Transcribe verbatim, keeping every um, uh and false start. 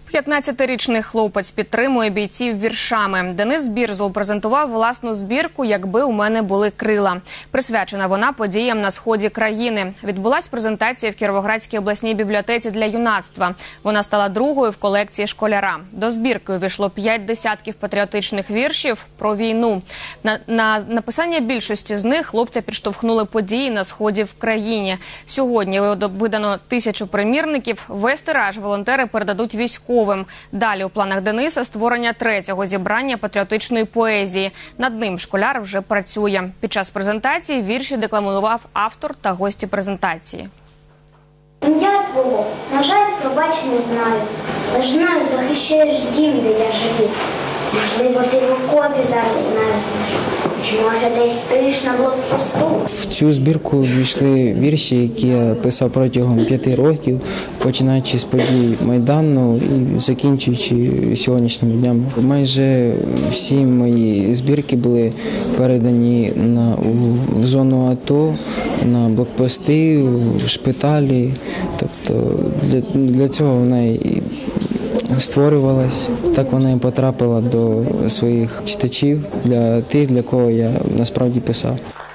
п'ятнадцятирічний хлопець підтримує бійців віршами. Денис Бірзул презентував власну збірку «Якби у мене були крила». Присвячена вона подіям на сході країни. Відбулась презентація в Кіровоградській обласній бібліотеці для юнацтва. Вона стала другою в колекції школяра. До збірки увійшло п'ять десятків патріотичних віршів про війну. На, на написання більшості з них хлопця підштовхнули події на сході в країні. Сьогодні видано тисячу примірників. Весь тираж волонтери передадуть військовим. Далі у планах Дениса створення третього зібрання патріотичної поезії. Над ним школяр вже працює. Під час презентації вірші декламував автор та гості презентації. Ім'я твого, на жаль, пробач не знаю. Лиш знаю, захищаєш дім, де я живу. Можливо, ти в окопі зараз мерзнеш. Чи може десь стоїш на блокпосту? В цю збірку ввійшли вірші, які я писав протягом п'яти років, починаючи з подій Майдану і закінчуючи сьогоднішніми днями. Майже всі мої збірки були передані на, у, в зону АТО, на блокпости, в шпиталі. Тобто для, для цього вона і створювалась. Так вона і потрапила до своїх читачів, для тих, для кого я насправді писав.